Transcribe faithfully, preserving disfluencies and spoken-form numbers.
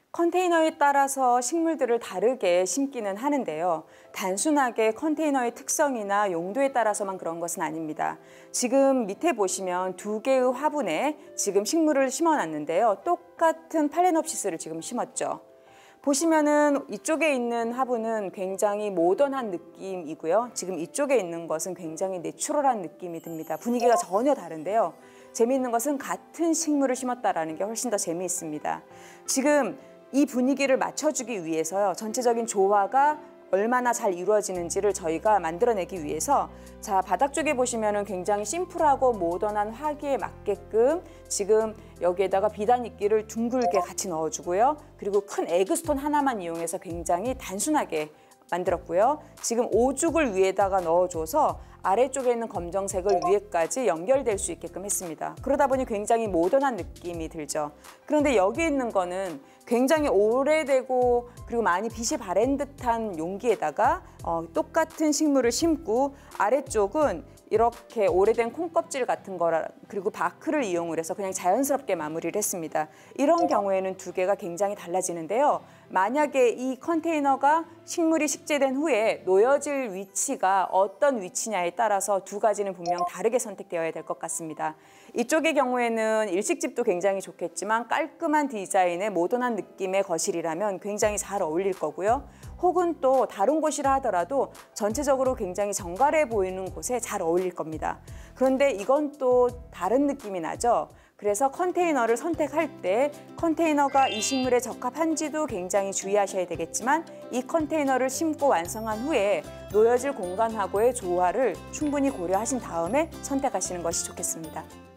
컨테이너에 따라서 식물들을 다르게 심기는 하는데요. 단순하게 컨테이너의 특성이나 용도에 따라서만 그런 것은 아닙니다. 지금 밑에 보시면 두 개의 화분에 지금 식물을 심어놨는데요. 똑같은 팔레놉시스를 지금 심었죠. 보시면은 이쪽에 있는 화분은 굉장히 모던한 느낌이고요. 지금 이쪽에 있는 것은 굉장히 내추럴한 느낌이 듭니다. 분위기가 전혀 다른데요. 재미있는 것은 같은 식물을 심었다라는 게 훨씬 더 재미있습니다. 지금 이 분위기를 맞춰주기 위해서요. 전체적인 조화가 얼마나 잘 이루어지는지를 저희가 만들어내기 위해서 자 바닥 쪽에 보시면은 굉장히 심플하고 모던한 화기에 맞게끔 지금 여기에다가 비단이끼를 둥글게 같이 넣어주고요. 그리고 큰 에그스톤 하나만 이용해서 굉장히 단순하게 만들었고요. 지금 오죽을 위에다가 넣어줘서 아래쪽에 있는 검정색을 위에까지 연결될 수 있게끔 했습니다. 그러다 보니 굉장히 모던한 느낌이 들죠. 그런데 여기 있는 거는 굉장히 오래되고 그리고 많이 빛이 바랜 듯한 용기에다가 어, 똑같은 식물을 심고 아래쪽은 이렇게 오래된 콩껍질 같은 거라 그리고 바크를 이용을 해서 그냥 자연스럽게 마무리를 했습니다. 이런 경우에는 두 개가 굉장히 달라지는데요. 만약에 이 컨테이너가 식물이 식재된 후에 놓여질 위치가 어떤 위치냐에 따라서 두 가지는 분명 다르게 선택되어야 될 것 같습니다. 이쪽의 경우에는 일식집도 굉장히 좋겠지만 깔끔한 디자인의 모던한 느낌의 거실이라면 굉장히 잘 어울릴 거고요. 혹은 또 다른 곳이라 하더라도 전체적으로 굉장히 정갈해 보이는 곳에 잘 어울릴 겁니다. 그런데 이건 또 다른 느낌이 나죠. 그래서 컨테이너를 선택할 때 컨테이너가 이 식물에 적합한지도 굉장히 주의하셔야 되겠지만 이 컨테이너를 심고 완성한 후에 놓여질 공간하고의 조화를 충분히 고려하신 다음에 선택하시는 것이 좋겠습니다.